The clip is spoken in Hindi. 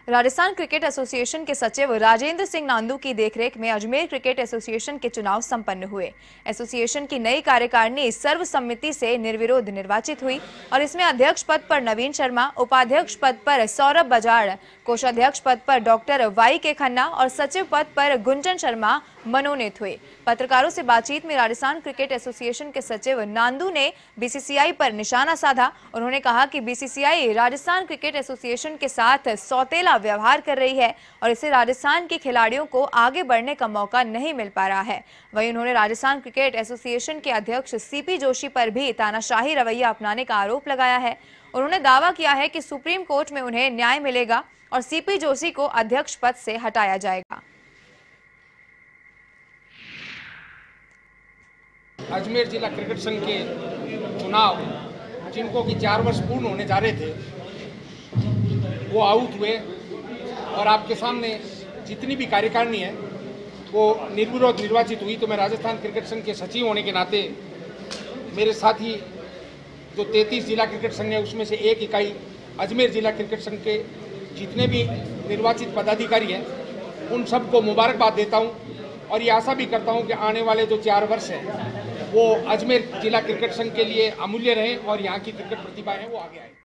राजस्थान क्रिकेट एसोसिएशन के सचिव राजेंद्र सिंह नांदू की देखरेख में अजमेर क्रिकेट एसोसिएशन के चुनाव संपन्न हुए। एसोसिएशन की नई कार्यकारिणी सर्वसम्मति से निर्विरोध निर्वाचित हुई और इसमें अध्यक्ष पद पर नवीन शर्मा, उपाध्यक्ष पद पर सौरभ बजाड़, कोषाध्यक्ष पद पर डॉक्टर वाई के खन्ना और सचिव पद पर गुंजन शर्मा मनोनीत हुए। पत्रकारों से बातचीत में राजस्थान क्रिकेट एसोसिएशन के सचिव नांदू ने बीसीसीआई पर निशाना साधा। उन्होंने कहा कि बीसीसीआई राजस्थान क्रिकेट एसोसिएशन के साथ सौतेला व्यवहार कर रही है और इससे राजस्थान के खिलाड़ियों को आगे बढ़ने का मौका नहीं मिल पा रहा है। वहीं उन्होंने राजस्थान क्रिकेट एसोसिएशन के अध्यक्ष सीपी जोशी पर भी तानाशाही रवैया अपनाने का आरोप लगाया है। उन्होंने दावा किया है कि सुप्रीम कोर्ट में उन्हें न्याय मिलेगा और सीपी जोशी को अध्यक्ष पद से हटाया जाएगा। अजमेर जिला क्रिकेट संघ के चुनाव जिनको कि 4 वर्ष पूर्ण होने जा रहे थे वो आउट हुए और आपके सामने जितनी भी कार्यकारिणी है वो निर्विरोध निर्वाचित हुई। तो मैं राजस्थान क्रिकेट संघ के सचिव होने के नाते मेरे साथ ही जो 33 जिला क्रिकेट संघ है उसमें से एक इकाई अजमेर जिला क्रिकेट संघ के जितने भी निर्वाचित पदाधिकारी हैं उन सबको मुबारकबाद देता हूं और ये आशा भी करता हूं कि आने वाले जो 4 वर्ष हैं वो अजमेर जिला क्रिकेट संघ के लिए अमूल्य रहें और यहाँ की क्रिकेट प्रतिभा है वो आगे आए।